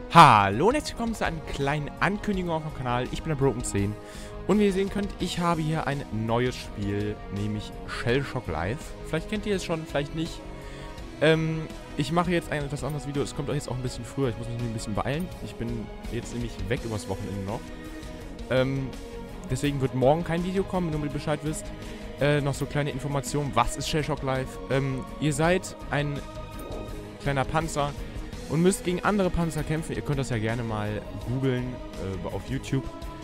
Hallo und herzlich willkommen zu einer kleinen Ankündigung auf dem Kanal. Ich bin der Broken10 und wie ihr sehen könnt, ich habe hier ein neues Spiel, nämlich Shell Shock Live. Vielleicht kennt ihr es schon, vielleicht nicht. Ich mache jetzt ein etwas anderes Video, es kommt euch jetzt auch ein bisschen früher, ich muss mich ein bisschen beeilen. Ich bin jetzt nämlich weg übers Wochenende noch. Deswegen wird morgen kein Video kommen, nur damit ihr Bescheid wisst. Noch so kleine Informationen, was ist Shell Shock Live? Ihr seid ein kleiner Panzer und müsst gegen andere Panzer kämpfen. Ihr könnt das ja gerne mal googeln auf YouTube.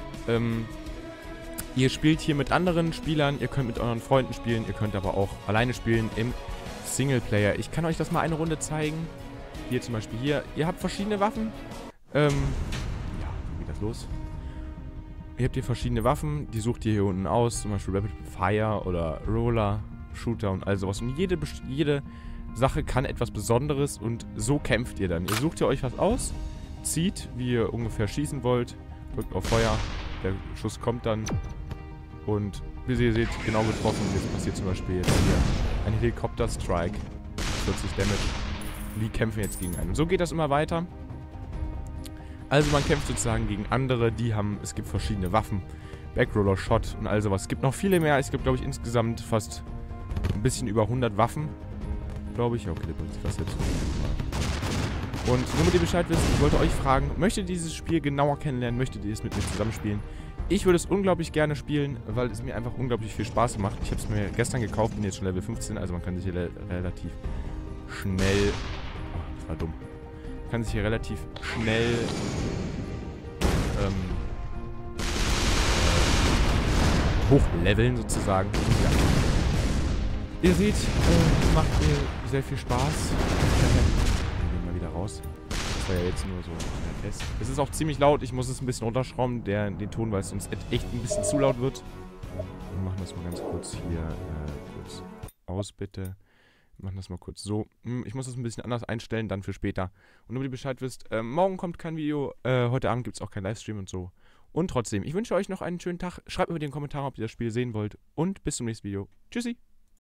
Ihr spielt hier mit anderen Spielern, ihr könnt mit euren Freunden spielen, ihr könnt aber auch alleine spielen im Singleplayer. Ich kann euch das mal eine Runde zeigen. Hier zum Beispiel hier. Ihr habt verschiedene Waffen. Ja, wie geht das los? Ihr habt hier verschiedene Waffen, die sucht ihr hier unten aus. Zum Beispiel Rapid Fire oder Roller, Shooter und all sowas. Und jede Sache kann etwas Besonderes und so kämpft ihr dann. Ihr sucht ihr euch was aus, zieht, wie ihr ungefähr schießen wollt, drückt auf Feuer, der Schuss kommt dann und wie ihr seht, genau getroffen. Jetzt passiert zum Beispiel jetzt hier ein Helikopter-Strike, 40 Damage. Und die kämpfen jetzt gegen einen. Und so geht das immer weiter. Also man kämpft sozusagen gegen andere, die haben, es gibt verschiedene Waffen, Backroller, Shot und all sowas. Es gibt noch viele mehr, es gibt glaube ich insgesamt fast ein bisschen über 100 Waffen. Glaube ich. Okay, der bringt sich das jetzt. Und nur damit ihr Bescheid wisst, ich wollte euch fragen, möchtet ihr dieses Spiel genauer kennenlernen? Möchtet ihr es mit mir zusammenspielen? Ich würde es unglaublich gerne spielen, weil es mir einfach unglaublich viel Spaß macht. Ich habe es mir gestern gekauft, bin jetzt schon Level 15, also man kann sich hier relativ schnell... Oh, das war dumm. Man kann sich hier relativ schnell... hochleveln sozusagen. Ja. Ihr seht, macht mir sehr viel Spaß. Gehen wir mal wieder raus. Das war ja jetzt nur so ein Test. Es ist auch ziemlich laut. Ich muss es ein bisschen runterschrauben, den Ton, weil es sonst echt ein bisschen zu laut wird. Wir machen das mal ganz kurz hier kurz aus, bitte. Wir machen das mal kurz so. Ich muss das ein bisschen anders einstellen, dann für später. Und damit ihr Bescheid wisst, morgen kommt kein Video. Heute Abend gibt es auch kein Livestream und so. Und trotzdem, ich wünsche euch noch einen schönen Tag. Schreibt mir in den Kommentaren, ob ihr das Spiel sehen wollt. Und bis zum nächsten Video. Tschüssi!